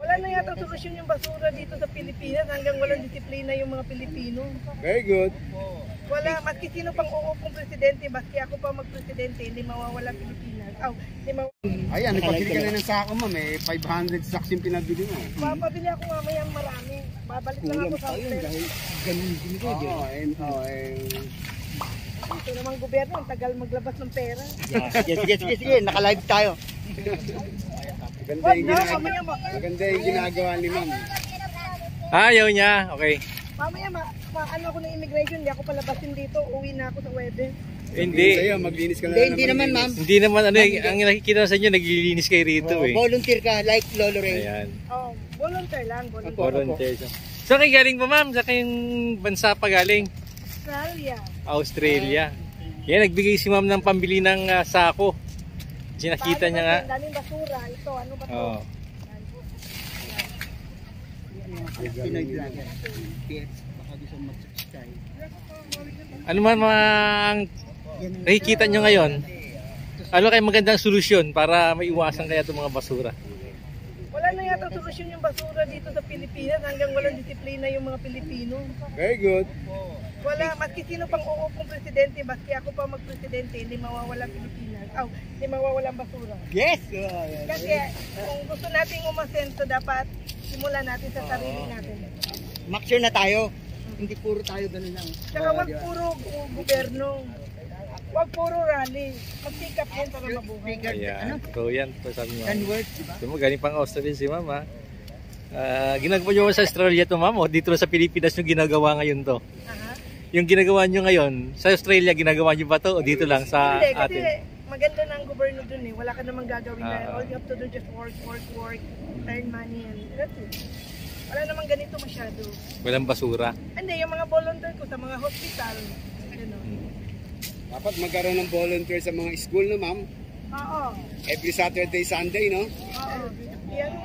Wala na yata solusyon yung basura dito sa Pilipinas hanggang walang disiplina yung mga Pilipino. Very good. Wala, maski sino pang uupong presidente, maski ako pa magpresidente, hindi mawawala Pilipinas. Hindi Ayan, nagpabili ka na ng sako, ma'am. 500 sacks yung pinabili mo. Papabili ako mamaya marami. Babalik lang ako sa hotel. Dahil ganun din ko. Ito namang gobyerno, ang tagal maglabas ng pera. Sige, naka-live tayo. Maganda yung ginagawa ni ma'am. Ayaw niya, okay. Mamaya ano ako ng immigration, hindi ako palabasin dito, uwi na ako sa wedding. Hindi. Sa'yo, maglinis ka na Hindi naman, ma'am. Hindi naman, ang nakikita sa inyo, naglilinis kayo rito eh. Volunteer ka, like Lolo Ray. Ayan. Volunteer lang, volunteer. Volunteer. So kayo galing pa ma'am? Sa kayong bansa pa galing? Australia. Yan, nagbigay si ma'am ng pambili ng sako. Sinakita niya nga. Daming basura. Ito, ano ba ito? Oo. Pinoy vlogger. Baka gusto mag-subscribe. Ano man ang nakikita nyo ngayon? Ano kayo magandang solusyon para maiwasan kaya itong mga basura? Wala na yata solusyon yung basura dito sa Pilipinas hanggang walang disiplina yung mga Pilipino. Very good. Wala, maski sino pang uupong presidente, maski ako pa magpresidente, hindi mawawala Pilipinas. Hindi mawawala ang basura. Yes! Kasi kung gusto nating umasenso, dapat simulan natin sa sarili natin. Make sure na tayo. Hindi puro tayo ganun lang. Saka wag puro gobyerno. Wag puro rally. Mag-pick up yan para mabuhay. Ayan. So yan, sabi niyo. Diba? So mo, galing pang Australia si ma'am ha. Ginagawa nyo sa Australia to ma'am o dito sa Pilipinas yung ginagawa ngayon to? Yung ginagawa nyo ngayon, sa Australia ginagawa nyo ba to o dito lang sa Hindi, atin? kasi maganda na ang gobyerno dun eh. Wala ka namang gagawin na. All you have to do just work, earn money and that's it. Wala namang ganito masyado. Walang basura? Hindi, yung mga volunteer ko sa mga hospital. Dapat magkaroon ng volunteer sa mga school, no ma'am? Oo. Every Saturday, Sunday, no? Oo. Yan.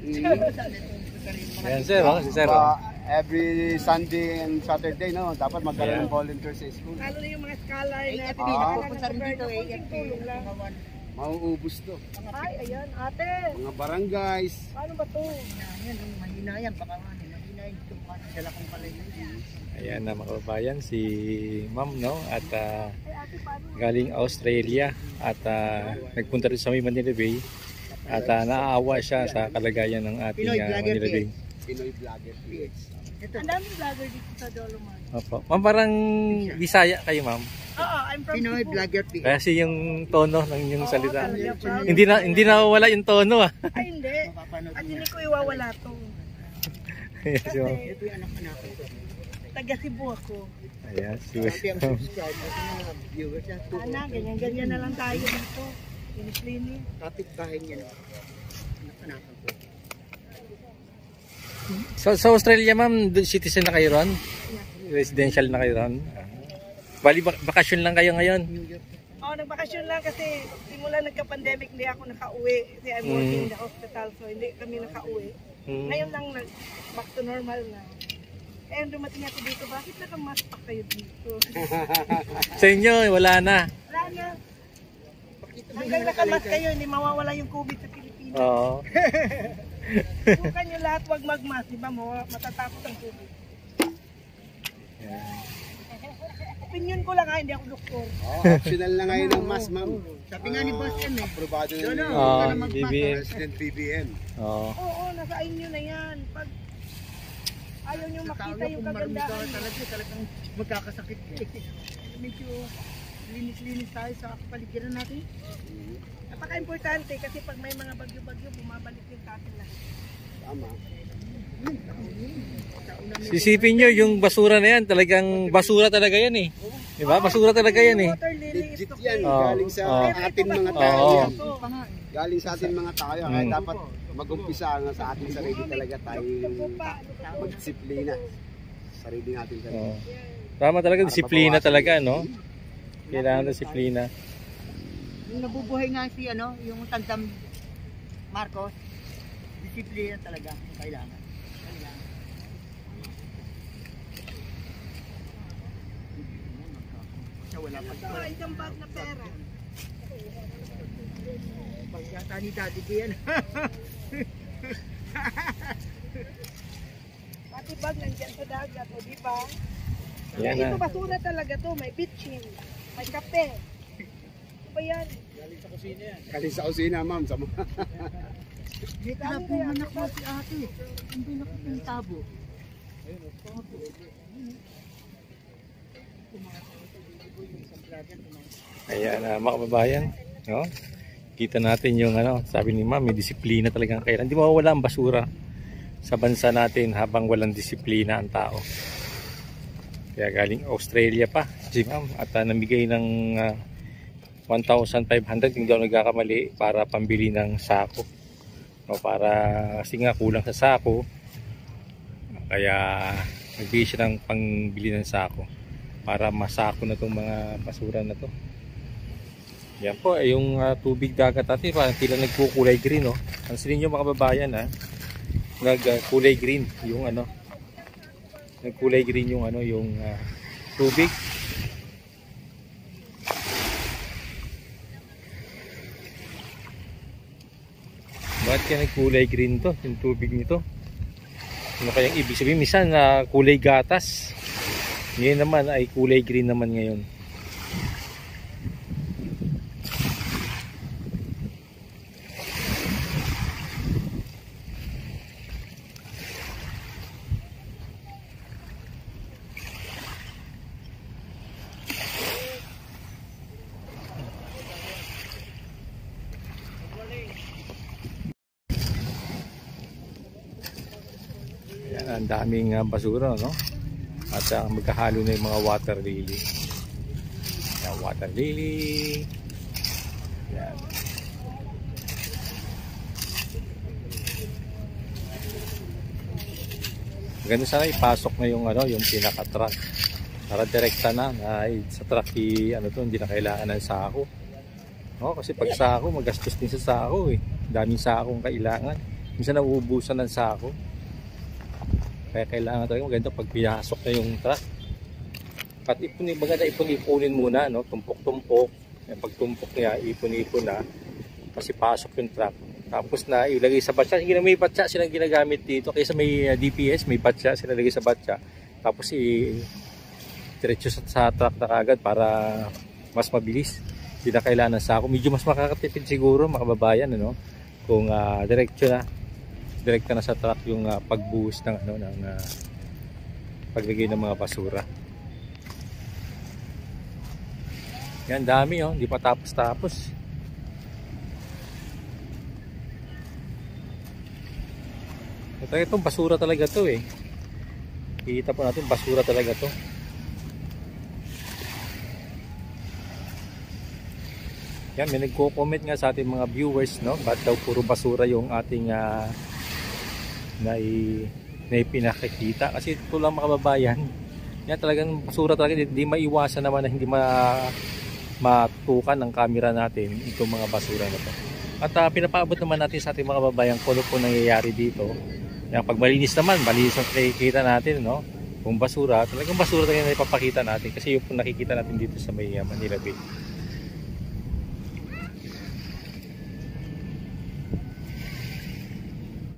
Ayan sir, si sir. Every Sunday and Saturday, no? Dapat magkaroon ng volunteer sa school. Lalo na yung mga scholar na Pupunta rin dito tulong lang. Mauubos to. Ay, ayan, ate. Mga barangays. Paano ba to? Yan, mahina yan. Baka mahina yan. Dala kong pala yun. Ayan na mga kababayan, si ma'am no? At galing Australia at nagpunta rin sa Manila Bay at naaawa siya sa kalagayan ng ating Manila Bay. Pinoy Vlogger PH. Ang daming vlogger dito sa Dolomite. Opo. Ma'am, parang Bisaya kayo ma'am. Oo, I'm from Pinoy Cebu. Vlogger PH. Kasi yung tono ng inyong salita. Talaga, Hindi na wala yung tono ah. Ay, hindi. At hindi ko iwawala to. Kasi Ito yung anak-anak ko. taga Cebu ako. Ayan, si Sabi ang subscribe mo sa mga viewers na ito. Ganyan-ganyan na lang tayo dito. Linis-linis. Kapit bahay niya na. Anak-anak ko. Sa Australia ma'am, citizen na kayo ron? Residential na kayo ron? Bali, bakasyon lang kayo ngayon? Oo, nagbakasyon lang kasi simula nagka-pandemic hindi ako nakauwi. Kasi I'm working in the hospital so hindi kami nakauwi. Ngayon lang back to normal na. Eh, dumating ako dito, bakit naka-mask pa kayo dito? Sa inyo, wala na. Wala na. Hanggang naka-mask kayo, hindi mawawala yung COVID sa Pilipinas. Oo. Sukan nyo lahat, wag mag-mask, di ba mo? Matatakot ang COVID. Yeah. Opinion ko lang ha, hindi ako doktor. Optional na ngayon ang mask, ma'am. Sabi nga ni Boss M eh. Aprobado na ni BBM. President BBM. Oo. Nasa inyo na yan. Pag ayaw nyo makita yung kagandahan. Talagang magkakasakit. Medyo linis-linis tayo sa kapaligiran natin. Napaka-importante kasi pag may mga bagyo-bagyo, bumabalik yung tatin lang. Tama. Sisipin nyo, yung basura na yan, talagang basura talaga yan eh. Diba? Basura talaga yan eh. Legit yan. Galing sa atin mga tao yan. Galing sa atin mga tao. Kaya dapat mag-umpisa sa ating sarili talaga tayo mag-disiplina. Sarili natin talaga. Tama talaga, disiplina talaga, no? Kailangan disiplina. Yung nabubuhay nga si yung tandem Marcos, disiplina talaga kailangan. Wala pa isang bag na pera. Pag yata ni Daddy yan. Pati bag nandiyan sa dagat, o di ba? Yan Ito na. basura talaga to, may bitchin, may kape. Ano ba yan? Galing sa kusina, ma'am. Sa mga... Dito na pumanak mo si ate. Hindi na yung tabo. Ayan, mga kababayan, no? Kita natin yung ano, sabi ni Ma'am, may disiplina talagang kailan. Hindi mawawala ang basura sa bansa natin habang walang disiplina ang tao. Kaya galing Australia pa si Ma'am at namigay ng 1,500, hindi ako nagkakamali, para pambili ng sako. No, para kasi nga kulang sa sako. Kaya nagbigay siya ng pangbili ng sako para masako na itong mga basura na to. Yan po ay yung tubig dagat natin, parang tila nagkukulay green, no. Pansinin niyo mga kababayan, nagkulay green yung ano. Nagkulay green yung ano, yung tubig. Bakit kaya nagkulay green to, yung tubig nito? Ano kayang ibig sabihin? Minsan kulay gatas. Ngayon naman ay kulay green naman ngayon. Ang daming basura, no? At magkahalo na yung mga water lily. Yan, water lily. Yan. Maganda sana ipasok na yung ano, yung pinaka-truck. Para direkta na sa truck ano to, hindi na kailangan ng sako. No, kasi pag sako, magastos din sa sako eh. Daming sakong kailangan. Minsan nauubusan ng sako. Kaya kailangan talaga maganda pag pinasok na yung truck. At maganda ipon-ipunin muna, no? Tumpok-tumpok. Pag tumpok niya, ipon-ipon na. Kasi pasok yung truck. Tapos na ilagay sa batya. Hindi na may batya silang ginagamit dito. Kaysa may DPS, may batya sila lagay sa batya. Tapos diretso sa truck na kagad para mas mabilis. Hindi na kailangan ng sako. Medyo mas makakatipid siguro mga kababayan, ano? Kung direkta na sa truck yung pagbuhos ng ano, ng paglagay ng mga basura. Yan, dami, oh, hindi pa tapos. Itong basura talaga to eh. Kita po natin, basura talaga to. Yan, may nagko-comment nga sa ating mga viewers, no? Ba't daw puro basura yung ating na ipinakikita. Kasi ito lang mga kababayan, yan talagang basura talaga. Hindi maiwasan naman na hindi matukan ng camera natin itong mga basura na to. At pinapaabot naman natin sa ating mga kababayan kung ano po nangyayari dito. Yan, pag malinis naman, malinis ang nakikita natin, no? Kung basura, talagang basura talaga na ipapakita natin kasi yung nakikita natin dito sa may Manila Bay.